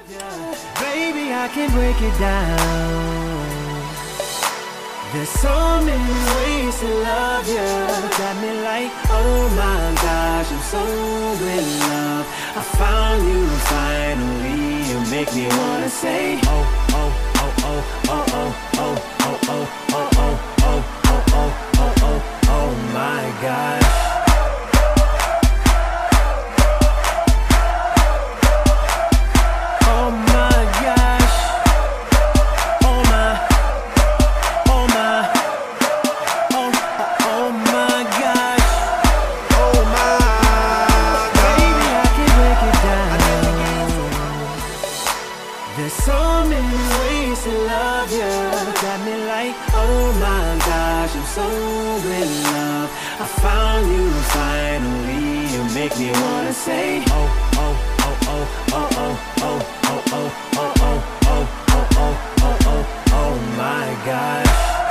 Baby, I can break it down. There's so many ways to love you. Got me like, oh my gosh, I'm so in love. I found you finally. You make me wanna say, oh, oh, oh, oh, oh, oh, oh, oh, oh, oh, oh, oh, oh, oh, oh, oh, oh my gosh. There's so many ways to love you. Got me like, oh my gosh, I'm so in love. I found you finally. You make me wanna say, oh, oh, oh, oh, oh, oh, oh, oh, oh, oh, oh, oh, oh, oh, oh, oh, oh my gosh.